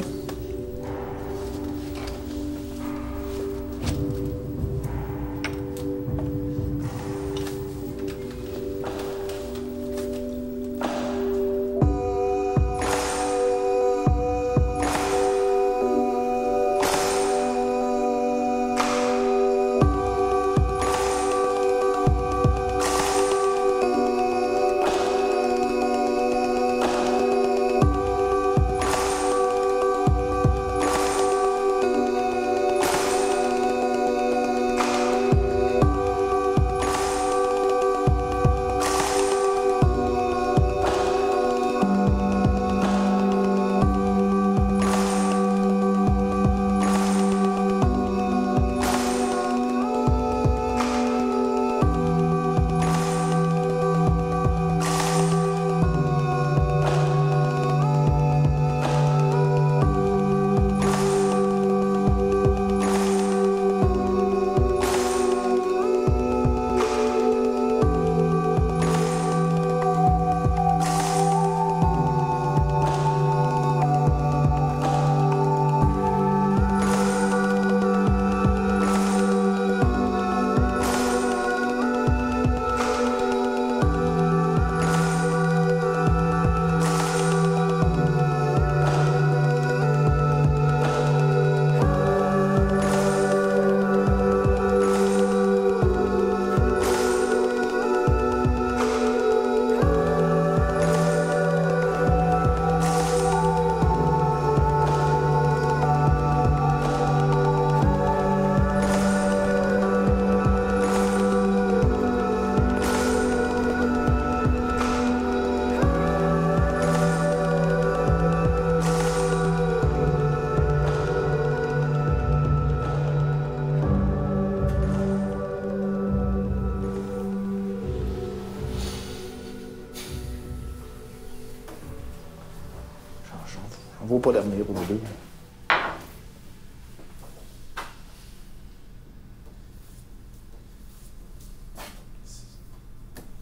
On vaut pas d'avenir pour nous deux.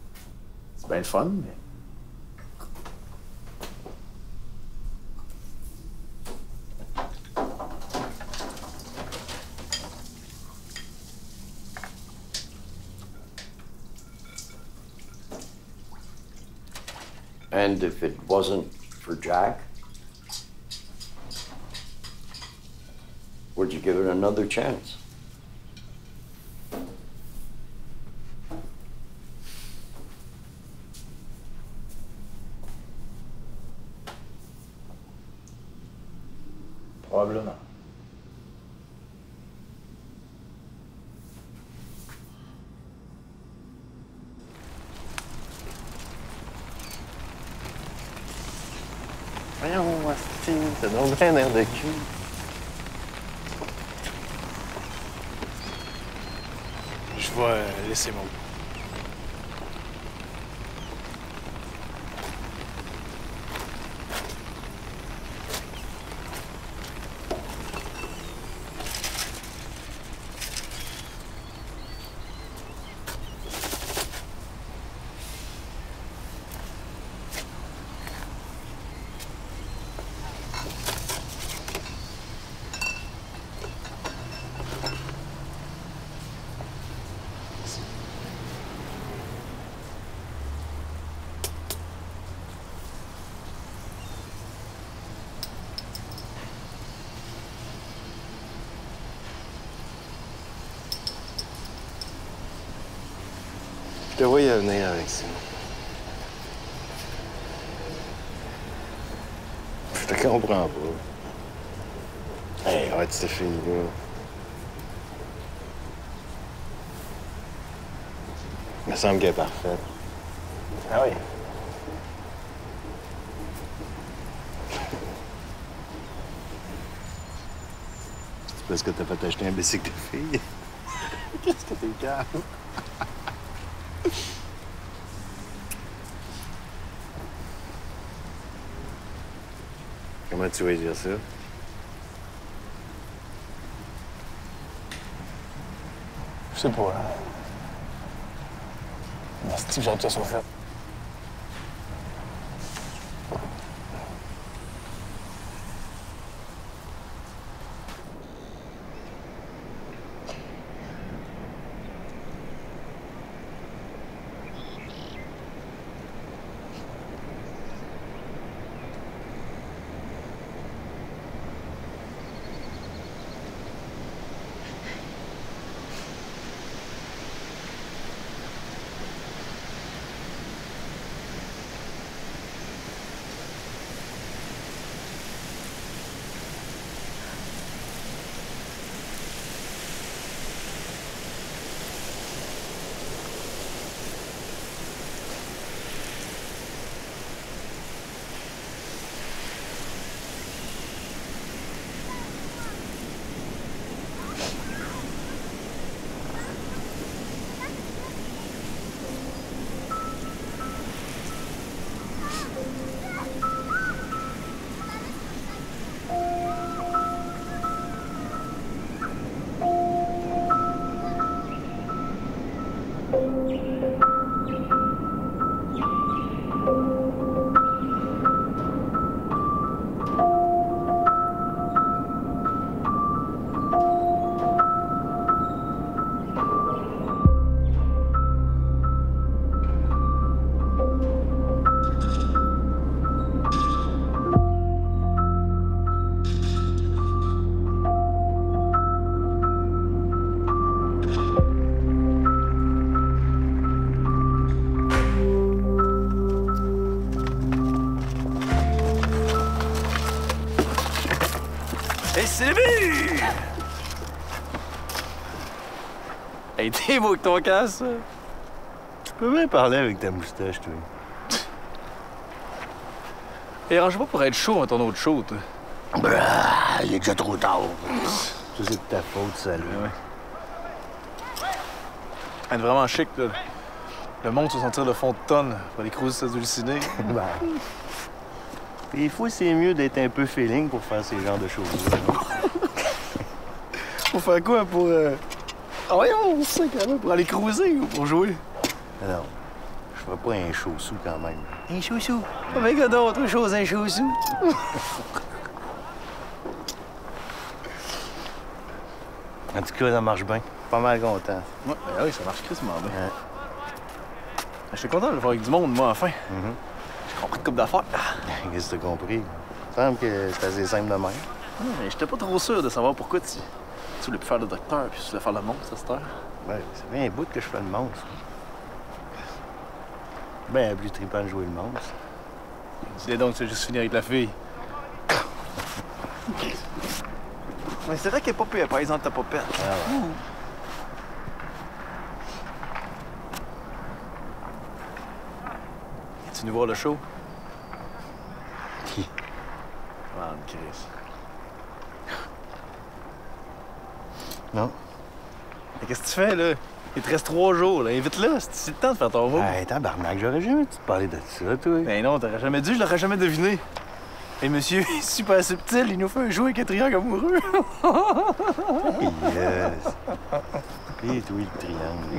C'est bien le fun, mais... And if it wasn't for Jack, would you give it another chance? Probablement. Voyons, hostie, t'as donc bien un air de cul. Je vais laisser mon... Je te voyais venir avec ça. Je te comprends pas. Hey, arrête cette fille-là. Il me semble qu'elle est parfaite. Ah oui? C'est parce que t'as fait acheter un bicycle de fille? Qu'est-ce que t'es calme? Comment tu vas dire ça? Je sais pas, hein. Merci, j'ai hâte que ça soit fait. Et c'est le but! Hey, t'es beau que ton casse, ça. Tu peux bien parler avec ta moustache, toi. Et range-moi pour être chaud à ton autre show, toi. Il est déjà trop tard. Ça, c'est de ta faute, ça, là. Ouais. Elle est vraiment chic, là. Le monde se sentir le fond de tonne pour aller cruiser s'halluciner. Ben. Des fois, c'est mieux d'être un peu feeling pour faire ces genres de choses-là. Pour faire quoi? Pour. Ah, voyons, c'est quand même. Pour aller cruiser ou pour jouer? Alors, je ferai pas un chaussou quand même. Un choussou? Avec d'autres choses, un choussou. En tout cas, ça marche bien. Pas mal content. Ouais, ben oui, ça marche crissement bien. Je suis content de le voir avec du monde, moi, enfin. J'ai compris de couple d'affaires. Qu'est-ce que t'as compris? Il me semble que c'est assez simple de même. Non, mais j'étais pas trop sûr de savoir pourquoi tu voulais plus faire le docteur puis tu voulais faire le monstre à cette heure. Ben, c'est bien un bout que je fais le monstre. Ben, plus trippant de jouer le monstre. Dis-le donc, tu vas juste finir avec la fille. Mais c'est vrai qu'elle est pas pire, par exemple, ta popette. Ah ouais. Es-tu venu voir le show? Qui? Ah, Chris. Non. Mais qu'est-ce que tu fais, là? Il te reste 3 jours, là. Invite-le, c'est le temps de faire ton mot. Hey, tabarnak, j'aurais jamais dû te parler de ça, toi. Ben non, t'aurais jamais dû, je l'aurais jamais deviné. Et monsieur est super subtil, il nous fait un jeu avec un triangle amoureux. Yes. Et toi, le triangle.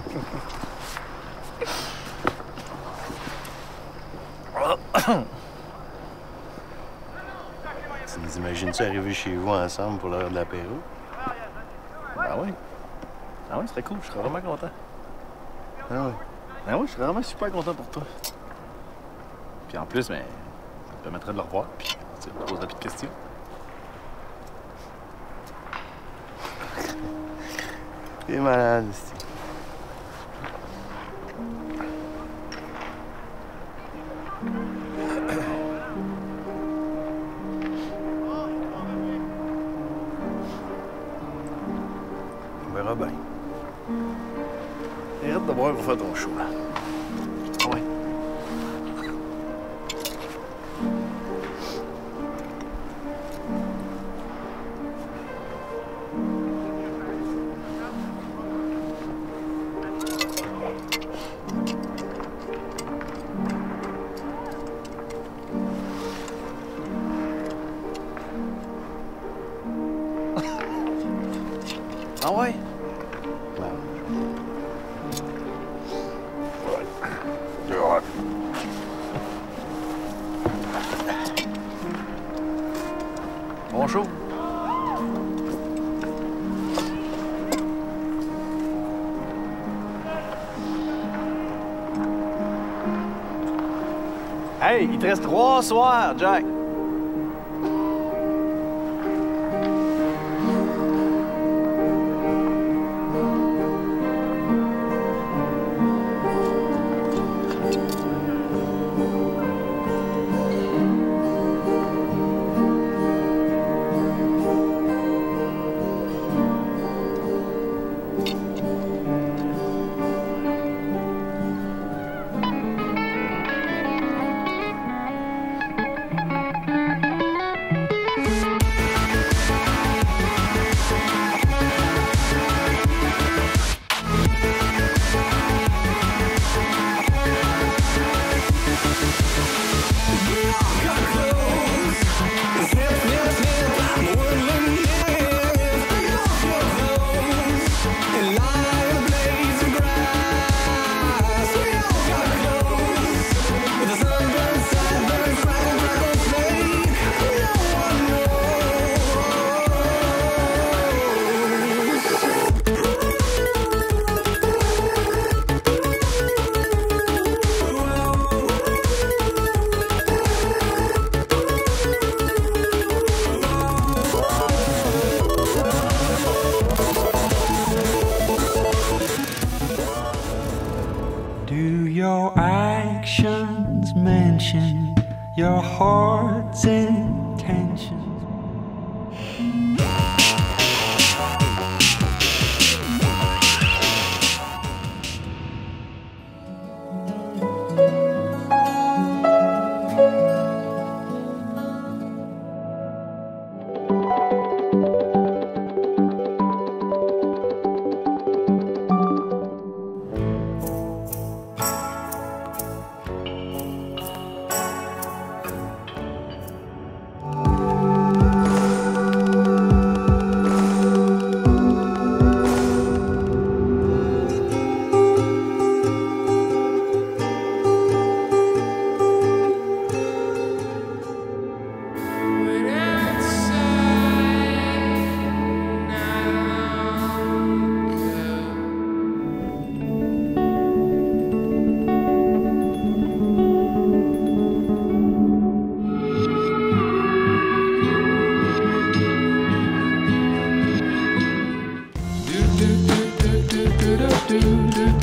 Tu nous imagines-tu arriver chez vous ensemble pour l'heure de l'apéro? Ah oui. Ah oui, ce serait cool, je serais vraiment content. Ah oui? Ah oui, je serais vraiment super content pour toi. Puis en plus, ben, ça me permettrait de le revoir, puis tu me poserais plus de questions. T'es malade, c'est... On verra bien. Arrête de boire pour faire ton show, là. Ah ouais. Ah ouais? Bon show. Hey, il te reste 3 soirs, Jack. Do your actions mention your heart's intentions?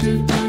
do do